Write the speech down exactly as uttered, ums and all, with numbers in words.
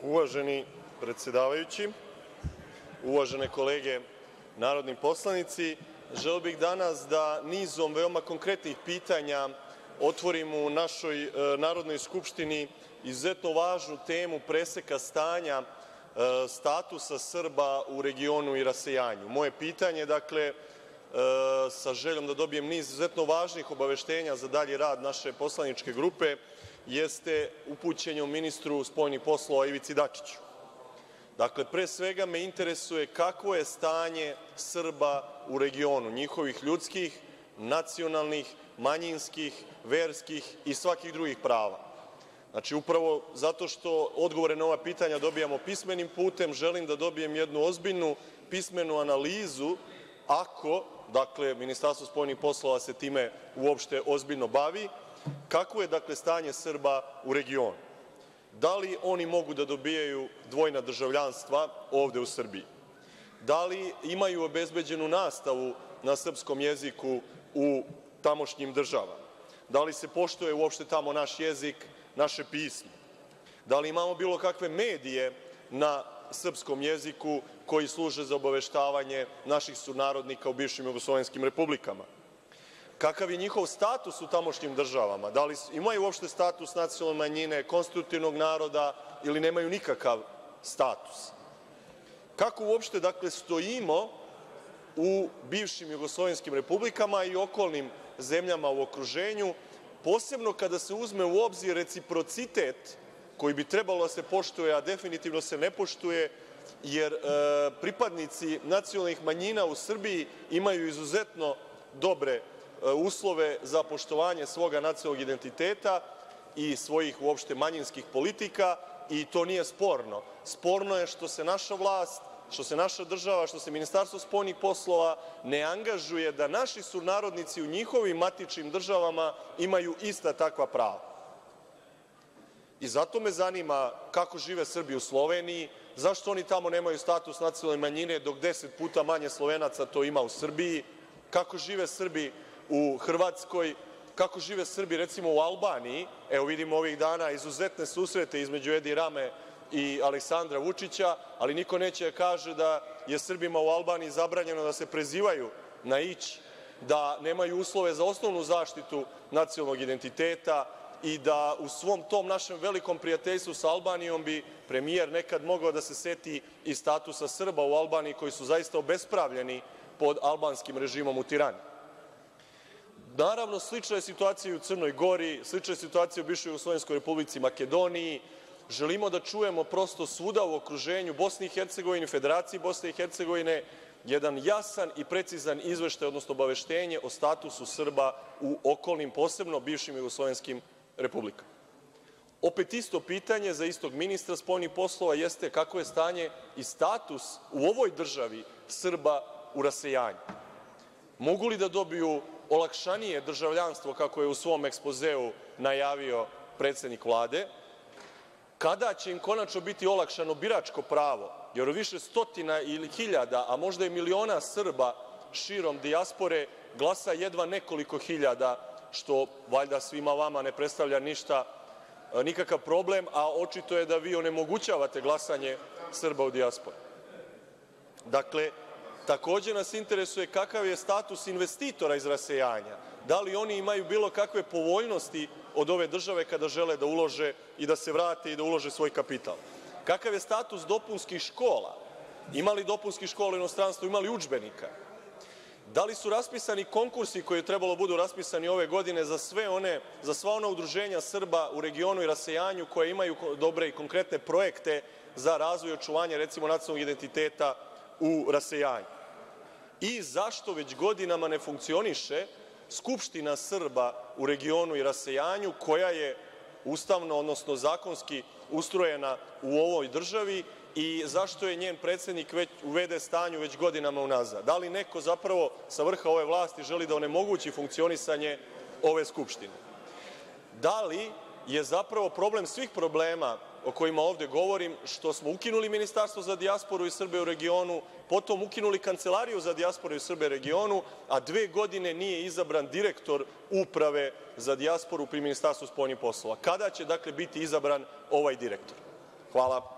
Uvaženi predsedavajući, uvažene kolege narodni poslanici, želeo bih danas da nizom veoma konkretnih pitanja otvorim u našoj Narodnoj skupštini izuzetno važnu temu preseka stanja statusa Srba u regionu i rasejanju. Moje pitanje, dakle, sa željom da dobijem niz izuzetno važnih obaveštenja za dalji rad naše poslaničke grupe, jeste upućeno ministru spoljnih poslova Ivici Dačiću. Dakle, pre svega me interesuje kakvo je stanje Srba u regionu, njihovih ljudskih, nacionalnih, manjinskih, verskih i svakih drugih prava. Znači, upravo zato što odgovore na ova pitanja dobijamo pismenim putem, želim da dobijem jednu ozbiljnu pismenu analizu, ako, dakle, Ministarstvo spoljnih poslova se time uopšte ozbiljno bavi, kakvo je, dakle, stanje Srba u regionu. Da li oni mogu da dobijaju dvojna državljanstva ovde u Srbiji? Da li imaju obezbeđenu nastavu na srpskom jeziku u tamošnjim državama? Da li se poštuje uopšte tamo naš jezik, naše pismo? Da li imamo bilo kakve medije na srpskom jeziku koji služe za obaveštavanje naših sunarodnika u bivšim jugoslovenskim republikama? Kakav je njihov status u tamošnjim državama? Da li imaju uopšte status nacionalne manjine, konstitutivnog naroda ili nemaju nikakav status? Kako uopšte, dakle, stojimo u bivšim jugoslovenskim republikama i okolnim zemljama u okruženju, posebno kada se uzme u obzir reciprocitet koji bi trebalo da se poštuje, a definitivno se ne poštuje, jer e, pripadnici nacionalnih manjina u Srbiji imaju izuzetno dobre uslove za poštovanje svoga nacionalnog identiteta i svojih uopšte manjinskih politika i to nije sporno. Sporno je što se naša vlast, što se naša država, što se Ministarstvo spoljnih poslova ne angažuje da naši sunarodnici u njihovim matičnim državama imaju ista takva prava. I zato me zanima kako žive Srbi u Sloveniji, zašto oni tamo nemaju status nacionalne manjine dok deset puta manje Slovenaca to ima u Srbiji, kako žive Srbi u Hrvatskoj, kako žive Srbi recimo u Albaniji. Evo vidimo ovih dana izuzetne susrete između Edi Rame i Aleksandra Vučića, ali niko neće da kaže da je Srbima u Albaniji zabranjeno da se prezivaju na ić, da nemaju uslove za osnovnu zaštitu nacionalnog identiteta i da u svom tom našem velikom prijateljstvu sa Albanijom bi premijer nekad mogao da se seti i statusa Srba u Albaniji koji su zaista obespravljeni pod albanskim režimom u Tirani. Naravno, slična je situacija i u Crnoj Gori, slična je situacija u bivšoj Jugoslovenskoj Republici Makedoniji. Želimo da čujemo prosto svuda u okruženju Bosne i Hercegovine, Federaciji Bosne i Hercegovine, jedan jasan i precizan izveštaj, odnosno obaveštenje o statusu Srba u okolnim, posebno bivšim jugoslovenskim republikama. Opet isto pitanje za istog ministra spoljnih poslova jeste kako je stanje i status u ovoj državi Srba u rasejanju. Mogu li da dobiju olakšanije državljanstvo, kako je u svom ekspozeu najavio predsednik Vlade? Kada će im konačno biti olakšano biračko pravo? Jer više stotina ili hiljada, a možda i miliona Srba širom dijaspore glasa jedva nekoliko hiljada, što valjda svima vama ne predstavlja ništa, nikakav problem, a očito je da vi onemogućavate glasanje Srba u dijaspori. Dakle, takođe nas interesuje kakav je status investitora iz rasejanja. Da li oni imaju bilo kakve povoljnosti od ove države kada žele da ulože i da se vrate i da ulože svoj kapital? Kakav je status dopunskih škola? Ima li dopunskih škola u inostranstvu? Ima li udžbenika? Da li su raspisani konkursi koji je trebalo budu raspisani ove godine za sve one, za sva ona udruženja Srba u regionu i rasejanju koje imaju dobre i konkretne projekte za razvoj i očuvanje, recimo, nacionalnog identiteta u rasejanju? I zašto već godinama ne funkcioniše Skupština Srba u regionu i rasejanju, koja je ustavno, odnosno zakonski ustrojena u ovoj državi, i zašto je njen predsednik već u v d stanju već godinama unazad? Da li neko zapravo sa vrha ove vlasti želi da onemogući funkcionisanje ove Skupštine? Da li je zapravo problem svih problema o kojima ovde govorim što smo ukinuli Ministarstvo za dijasporu i Srbe u regionu, potom ukinuli Kancelariju za dijasporu i Srbe u regionu, a dve godine nije izabran direktor Uprave za dijasporu pri Ministarstvu spoljnih poslova? Kada će, dakle, biti izabran ovaj direktor? Hvala.